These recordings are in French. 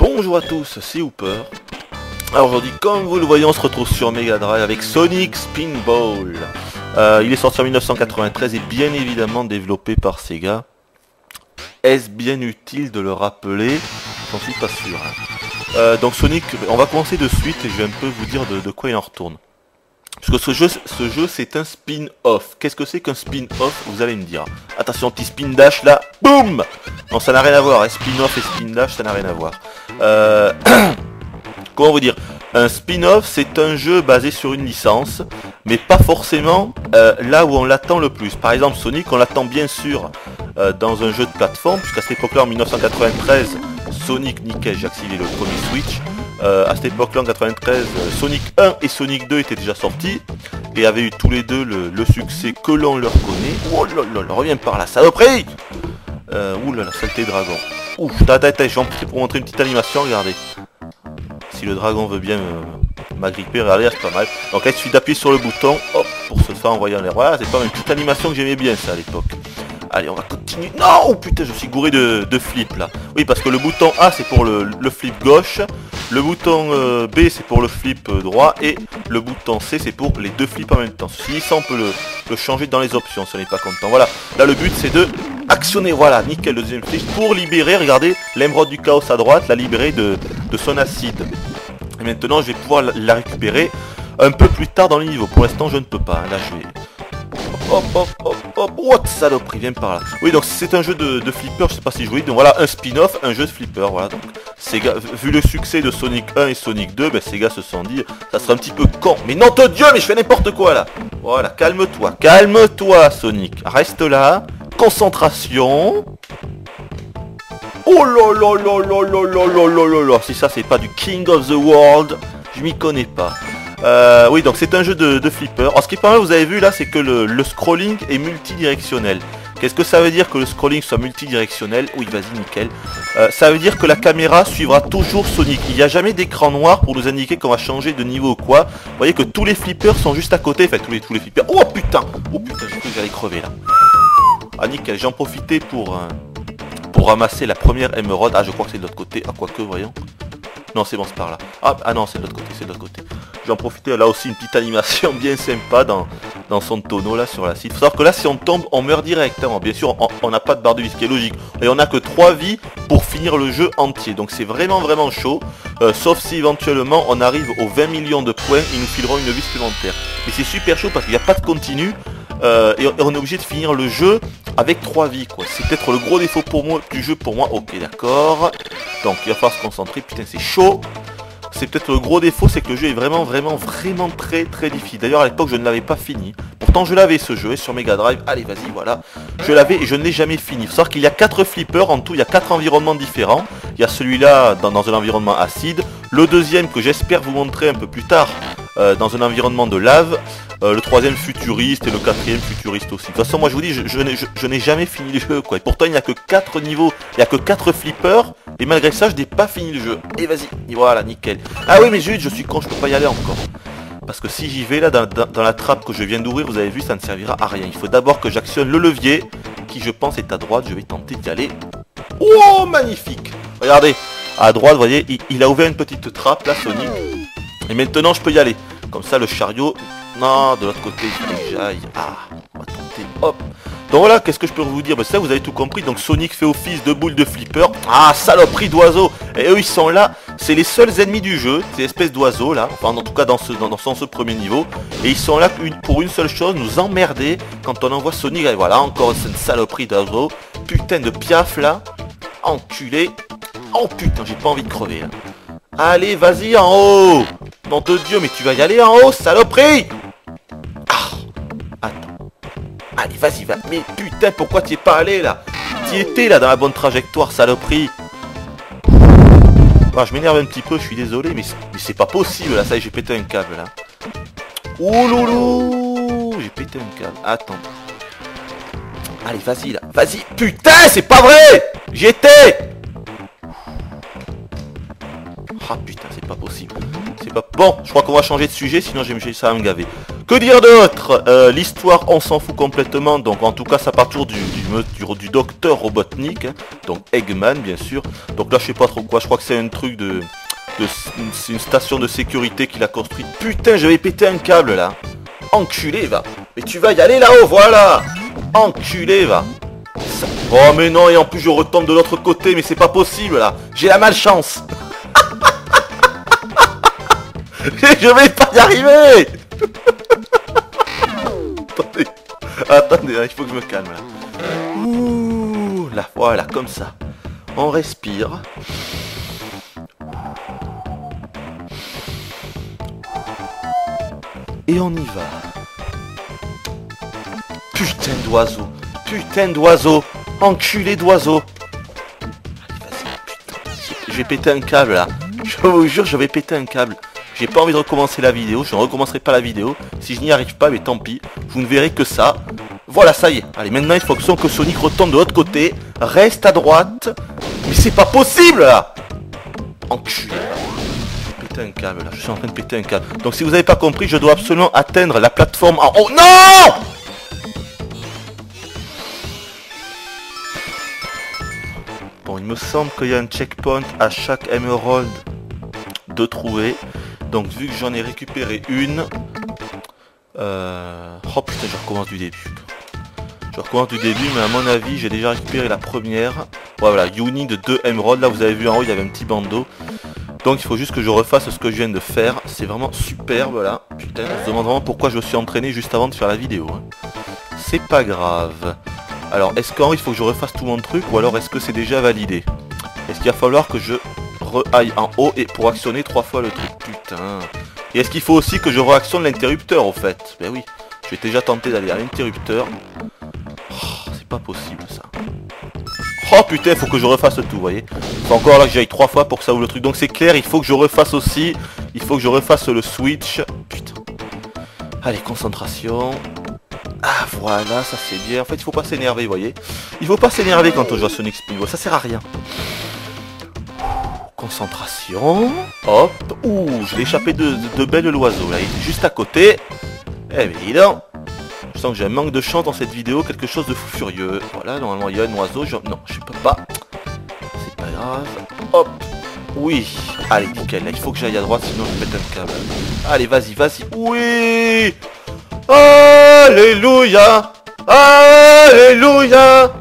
Bonjour à tous, c'est Hooper. Alors aujourd'hui, comme vous le voyez, on se retrouve sur Mega Drive avec Sonic Spinball. Il est sorti en 1993 et bien évidemment développé par Sega. Est-ce bien utile de le rappeler? J'en suis pas sûr. Donc Sonic, on va commencer de suite et je vais un peu vous dire de quoi il en retourne. Parce que ce jeu c'est un spin-off. Qu'est-ce que c'est qu'un spin-off? Vous allez me dire. Attention, petit spin dash là, boum. Non, ça n'a rien à voir, spin-off et spin dash, ça n'a rien à voir. Comment vous dire? Un spin-off c'est un jeu basé sur une licence, mais pas forcément là où on l'attend le plus. Par exemple Sonic, on l'attend bien sûr dans un jeu de plateforme, puisqu'à cette époque-là, en 1993, Sonic, nickel, j'ai activé le premier Switch. À cette époque-là, en 93, Sonic 1 et Sonic 2 étaient déjà sortis et avaient eu tous les deux le succès que l'on leur connaît. Oh là là, reviens par la saloperie. Ouh là la saleté dragon. Ouf, j'en profite pour montrer une petite animation, regardez. Si le dragon veut bien m'agripper, regardez, c'est pas mal. Donc là, il suffit d'appuyer sur le bouton, hop, pour se faire envoyer en l'air. Voilà, c'est pas mal, une petite animation que j'aimais bien ça à l'époque. Allez, on va continuer. Non, oh putain, je suis gouré de flip là. Oui, parce que le bouton A c'est pour le flip gauche, le bouton B c'est pour le flip droit et le bouton C c'est pour les deux flips en même temps. Ceci, ça on peut le changer dans les options si on n'est pas content. Voilà, là le but c'est de actionner, voilà, nickel, le deuxième flip pour libérer, regardez, l'émeraude du chaos à droite, la libérer de son acide. Et maintenant je vais pouvoir la récupérer un peu plus tard dans le niveau. Pour l'instant je ne peux pas, hein. Là je vais... Hop, hop, hop, hop, what saloperie, viens par là. Oui, donc c'est un jeu de flipper, je sais pas si je vous dis. Donc voilà, un spin-off, un jeu de flipper, voilà. Donc Sega, vu le succès de Sonic 1 et Sonic 2, ben Sega se sont dit, ça serait un petit peu con. Mais non, de Dieu, mais je fais n'importe quoi là. Voilà, calme-toi Sonic. Reste là, concentration. Oh là là là là là là là là là là. Si ça c'est pas du King of the World, je m'y connais pas. Oui, donc c'est un jeu de flipper. Alors ce qui est pas mal, vous avez vu là, c'est que le scrolling est multidirectionnel. Qu'est-ce que ça veut dire que le scrolling soit multidirectionnel? Oui, vas-y, nickel. Ça veut dire que la caméra suivra toujours Sonic. Il n'y a jamais d'écran noir pour nous indiquer qu'on va changer de niveau ou quoi. Vous voyez que tous les flippers sont juste à côté. Enfin, tous les flippers. Oh putain, j'ai cru que j'allais crever là. Ah nickel, j'en profitais pour ramasser la première émeraude. Ah, je crois que c'est de l'autre côté. Ah, quoique, voyons. Non, c'est bon, c'est par là. Ah non, c'est de l'autre côté, J'en profitais, là aussi une petite animation bien sympa dans son tonneau là sur la site. Faut savoir que là si on tombe, on meurt directement. Bien sûr, on n'a pas de barre de vie, ce qui est logique. Et on n'a que 3 vies pour finir le jeu entier. Donc c'est vraiment chaud. Sauf si éventuellement on arrive aux 20 millions de points, ils nous fileront une vie supplémentaire. Mais c'est super chaud parce qu'il n'y a pas de continu. Et on est obligé de finir le jeu avec 3 vies quoi. C'est peut-être le gros défaut du jeu pour moi. Ok, d'accord. Donc il va falloir se concentrer. Putain, c'est chaud. C'est peut-être le gros défaut, c'est que le jeu est vraiment très difficile. D'ailleurs à l'époque je ne l'avais pas fini. Pourtant je l'avais ce jeu sur Mega Drive. Allez vas-y, voilà. Je l'avais et je ne l'ai jamais fini. Il faut savoir qu'il y a 4 flippers en tout, il y a 4 environnements différents. Il y a celui-là dans un environnement acide. Le deuxième que j'espère vous montrer un peu plus tard dans un environnement de lave. Le troisième futuriste et le quatrième futuriste aussi. De toute façon moi je vous dis, je n'ai jamais fini le jeu quoi. Et pourtant il n'y a que 4 niveaux, il n'y a que 4 flippers. Et malgré ça je n'ai pas fini le jeu. Et vas-y, voilà, nickel. Ah oui mais zut, je suis con, je peux pas y aller encore. Parce que si j'y vais là dans la trappe que je viens d'ouvrir, vous avez vu, ça ne servira à rien. Il faut d'abord que j'actionne le levier, qui je pense est à droite, je vais tenter d'y aller. Oh magnifique. Regardez, à droite, vous voyez, il a ouvert une petite trappe là, Sonic. Et maintenant je peux y aller. Comme ça le chariot... Non, de l'autre côté, il faut que j'aille. Ah, on va tenter. Hop. Donc voilà, qu'est-ce que je peux vous dire? Ça, vous avez tout compris. Donc Sonic fait office de boule de flipper. Ah, saloperie d'oiseaux. Et eux, ils sont là. C'est les seuls ennemis du jeu. Ces espèces d'oiseaux là. Enfin, en tout cas, dans ce premier niveau. Et ils sont là pour une seule chose, nous emmerder quand on envoie Sonic. Et voilà, encore une saloperie d'oiseaux. Putain de piaf là. Enculé. Oh putain, j'ai pas envie de crever là. Allez, vas-y en haut. Nom de Dieu, mais tu vas y aller en haut, saloperie. Attends. Allez, vas-y, va. Mais putain, pourquoi t'y es pas allé, là? T'y étais, là, dans la bonne trajectoire, saloperie. Ah, je m'énerve un petit peu, je suis désolé, mais c'est pas possible, là. Ça y est, j'ai pété un câble, là. Oh loulou. J'ai pété un câble. Attends. Allez, vas-y, là. Vas-y. Putain, c'est pas vrai. J'y étais. Ah putain, c'est pas possible. C'est pas... Bon, je crois qu'on va changer de sujet, sinon ça va me gaver. Que dire d'autre? L'histoire, on s'en fout complètement. Donc en tout cas, ça part toujours du docteur Robotnik, hein. Donc Eggman, bien sûr. Donc là, je sais pas trop quoi. Je crois que c'est un truc c'est une station de sécurité qu'il a construite. Putain, je vais péter un câble là. Enculé, va. Mais tu vas y aller là-haut, voilà. Enculé, va. Ça... Oh mais non, et en plus je retombe de l'autre côté, mais c'est pas possible là. J'ai la malchance. Je vais pas y arriver. Attendez, il faut que je me calme là. Ouh, là, voilà, comme ça. On respire. Et on y va. Putain d'oiseau. Putain d'oiseau. Enculé d'oiseau. Je vais péter un câble là. Je vous jure, je vais péter un câble. J'ai pas envie de recommencer la vidéo. Je ne recommencerai pas la vidéo. Si je n'y arrive pas, mais tant pis. Vous ne verrez que ça. Voilà, ça y est. Allez, maintenant il faut que Sonic retombe de l'autre côté. Reste à droite. Mais c'est pas possible là. Enculé. Un câble là, je suis en train de péter un câble. Donc si vous n'avez pas compris, je dois absolument atteindre la plateforme en haut. Non! Bon, il me semble qu'il y a un checkpoint à chaque émeraude de trouver. Donc vu que j'en ai récupéré une... Oh putain, je recommence du début. Je recommence du début, mais à mon avis, j'ai déjà récupéré la première. Voilà, Uni de 2 émeraudes. Là, vous avez vu en haut, il y avait un petit bandeau. Donc il faut juste que je refasse ce que je viens de faire. C'est vraiment superbe là. Putain, on se demande vraiment pourquoi je me suis entraîné juste avant de faire la vidéo, hein. C'est pas grave. Alors, est-ce qu'en il faut que je refasse tout mon truc, ou alors est-ce que c'est déjà validé? Est-ce qu'il va falloir que je aille en haut et pour actionner 3 fois le truc? Putain. Et est-ce qu'il faut aussi que je réactionne l'interrupteur au fait? Ben oui, j'ai déjà tenté d'aller à l'interrupteur. Oh, c'est pas possible ça. Oh putain, faut que je refasse tout, vous voyez. Faut encore là que j'aille 3 fois pour que ça ouvre le truc. Donc c'est clair, il faut que je refasse aussi. Il faut que je refasse le switch. Putain. Allez, concentration. Ah voilà, ça c'est bien. En fait, il faut pas s'énerver, vous voyez. Il faut pas s'énerver quand on joue à Sonic Spinball. Ça sert à rien. Concentration. Hop. Ouh, je l'ai échappé de belle l'oiseau. Là, il est juste à côté. Eh bien, dis donc. Je sens que j'ai un manque de chance dans cette vidéo, quelque chose de fou furieux. Voilà, normalement il y a un oiseau, non, je peux pas. C'est pas grave. Hop. Oui. Allez, nickel, là, il faut que j'aille à droite, sinon je pète un câble. Allez, vas-y, vas-y. Oui. Alléluia. Alléluia.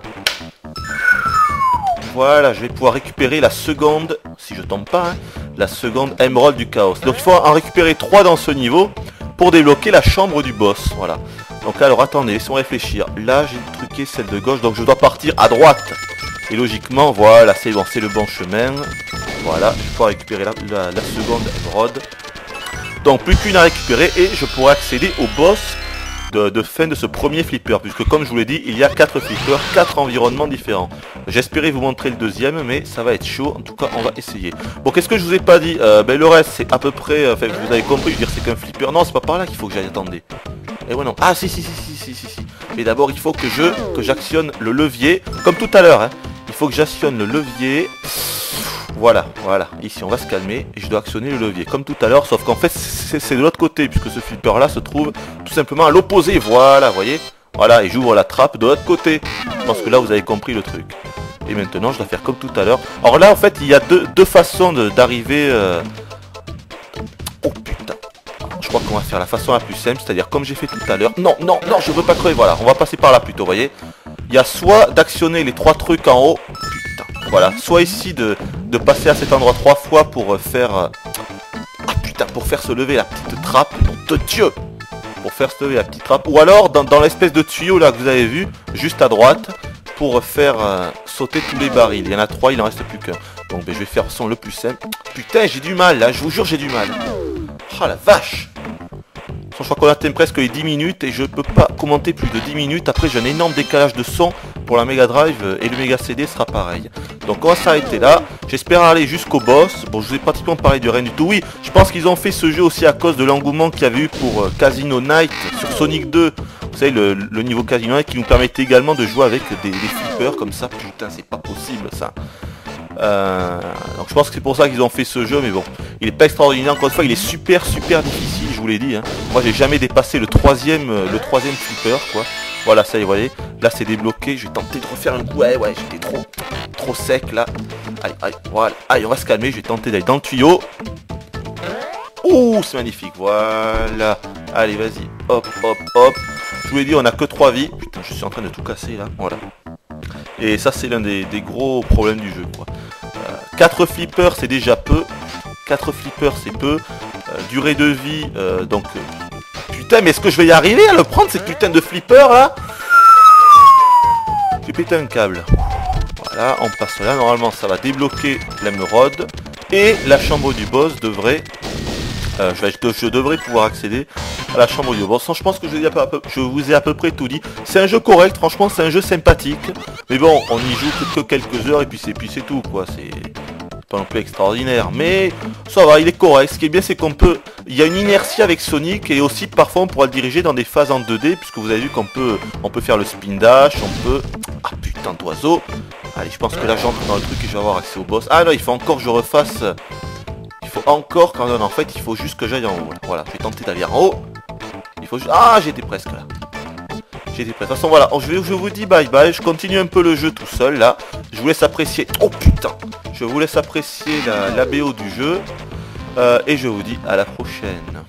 Voilà, je vais pouvoir récupérer la seconde, si je tombe pas, hein, la seconde émeraude du chaos. Donc il faut en récupérer 3 dans ce niveau pour débloquer la chambre du boss. Voilà. Donc là, alors attendez, laissons réfléchir. Là, j'ai truqué celle de gauche, donc je dois partir à droite. Et logiquement, voilà, c'est bon, c'est le bon chemin. Voilà, je pourrai récupérer la seconde émeraude. Donc plus qu'une à récupérer et je pourrai accéder au boss de fin de ce premier flipper. Puisque comme je vous l'ai dit, il y a 4 flippers, 4 environnements différents. J'espérais vous montrer le deuxième, mais ça va être chaud. En tout cas, on va essayer. Bon, qu'est-ce que je vous ai pas dit? Ben, le reste, c'est à peu près... Enfin, vous avez compris, je veux dire, c'est qu'un flipper. Non, c'est pas par là qu'il faut que j'aille, attendez. Et ouais, non. Ah, si. Mais d'abord, il faut que j'actionne le levier, comme tout à l'heure, hein. Il faut que j'actionne le levier. Voilà. Ici, on va se calmer. Et je dois actionner le levier, comme tout à l'heure. Sauf qu'en fait, c'est de l'autre côté, puisque ce flipper-là se trouve tout simplement à l'opposé. Voilà, vous voyez. Voilà, et j'ouvre la trappe de l'autre côté. Je pense que là, vous avez compris le truc. Et maintenant, je dois faire comme tout à l'heure. Alors là, en fait, il y a deux façons d'arriver... Oh, putain. Je crois qu'on va faire la façon la plus simple, c'est-à-dire comme j'ai fait tout à l'heure. Non, je veux pas crever, voilà. On va passer par là plutôt, vous voyez. Il y a soit d'actionner les 3 trucs en haut. Putain, voilà. Soit ici de passer à cet endroit 3 fois pour faire... Ah putain, pour faire se lever la petite trappe. Nom de Dieu. Pour faire se lever la petite trappe. Ou alors, dans l'espèce de tuyau là que vous avez vu, juste à droite, pour faire sauter tous les barils. Il y en a 3, il en reste plus qu'un. Donc ben, je vais faire son le plus simple. Putain, j'ai du mal là, je vous jure, j'ai du mal. Ah la vache. Je crois qu'on atteint presque les 10 minutes et je peux pas commenter plus de 10 minutes. Après j'ai un énorme décalage de son pour la Mega Drive et le Mega CD sera pareil. Donc on va s'arrêter là. J'espère aller jusqu'au boss. Bon, je vous ai pratiquement parlé de rien du tout. Oui, je pense qu'ils ont fait ce jeu aussi à cause de l'engouement qu'il y avait eu pour Casino Night sur Sonic 2. Vous savez, le niveau Casino Night qui nous permettait également de jouer avec des flippers comme ça. Putain, c'est pas possible ça. Donc je pense que c'est pour ça qu'ils ont fait ce jeu, mais bon, il est pas extraordinaire. Encore une fois, il est super difficile, je vous l'ai dit. Hein. Moi, j'ai jamais dépassé le troisième flipper, quoi. Voilà, ça y est, vous voyez. Là, c'est débloqué. Je vais tenter de refaire un coup. Ouais, j'étais trop sec là. Allez, voilà. Allez, on va se calmer. Je vais tenter d'aller dans le tuyau. Ouh, c'est magnifique. Voilà. Allez, vas-y. Hop. Je vous l'ai dit, on a que 3 vies. Putain, je suis en train de tout casser là. Voilà. Et ça, c'est l'un des gros problèmes du jeu, quoi. 4 flippers, c'est déjà peu. 4 flippers, c'est peu. Durée de vie, donc... putain, mais est-ce que je vais y arriver à le prendre, cette putain de flipper, là? J'ai pété un câble. Voilà, on passe là. Normalement, ça va débloquer l'émeraude. Et la chambre du boss devrait... je devrais pouvoir accéder à la chambre du boss. Je pense que je vous ai à peu près tout dit. C'est un jeu correct, franchement, c'est un jeu sympathique. Mais bon, on y joue que quelques heures et puis c'est tout, quoi. C'est pas non plus extraordinaire. Mais ça va, il est correct. Ce qui est bien, c'est qu'on peut... Il y a une inertie avec Sonic et aussi, parfois, on pourra le diriger dans des phases en 2D, puisque vous avez vu qu'on peut faire le spin dash, on peut... Ah, putain d'oiseau. Allez, je pense que là, j'entre dans le truc et je vais avoir accès au boss. Ah non, il faut encore que je refasse... Il faut encore quand même, en fait, il faut juste que j'aille en haut. Là. Voilà, je vais tenter d'aller en haut. Il faut juste... Ah, j'étais presque là. J'étais presque. De toute façon, voilà, je vous dis bye bye. Je continue un peu le jeu tout seul, là. Je vous laisse apprécier... Oh, putain. Je vous laisse apprécier la BO du jeu. Et je vous dis à la prochaine.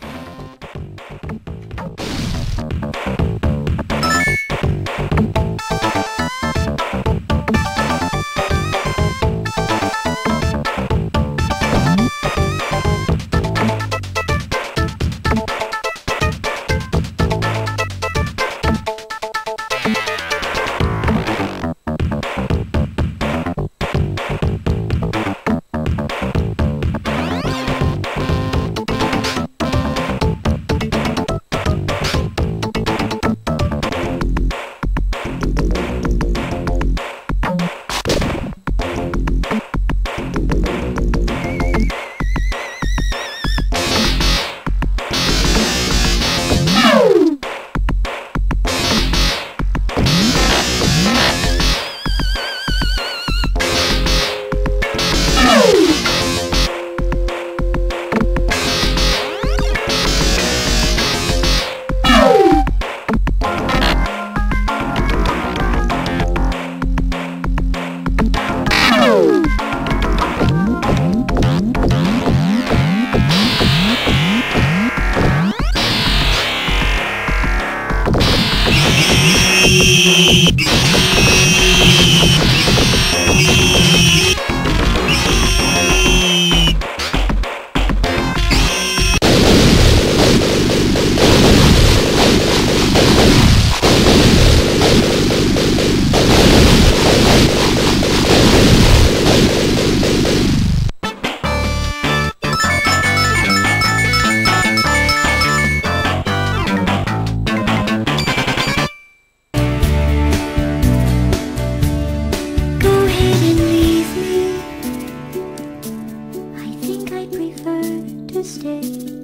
I prefer to stay.